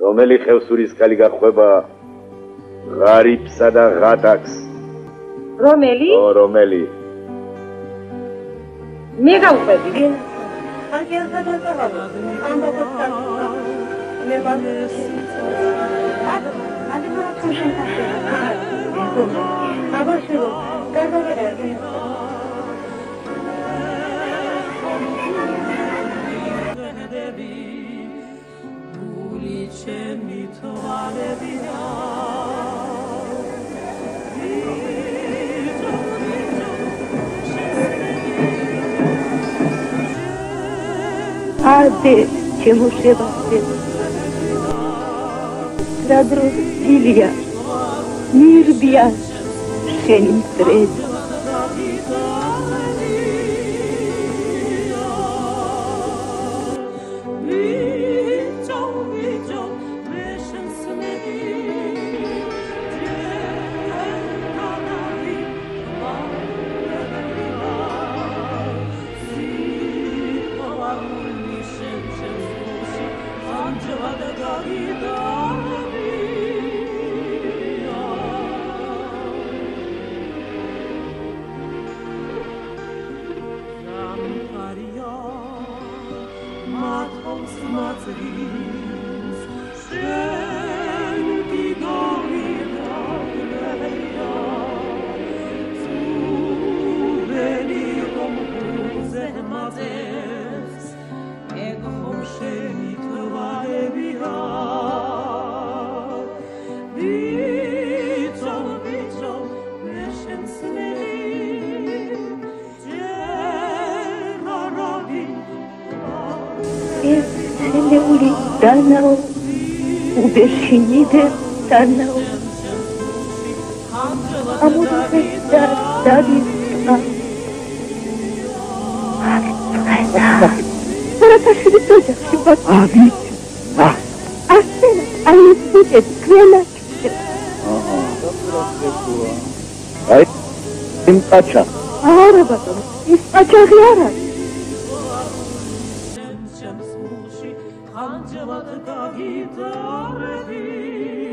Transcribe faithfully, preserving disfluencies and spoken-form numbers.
რომელი ხევსურისკალი გახვება ღარიბსა და ღატაკს? რომელი? ო, რომელი? მე გავყვები. Ade, čemu ševate? Radrost Ilija, mir bija šenim sredu. Danao, ubešinide danao, amurve da daviska. Ага, Параташвили тоже ошибаться. А, видите? Да. А сцена, а не будет квеначки. Ага. Ай, им пача. Ара батон, из пача гляра. Hançalat gahidar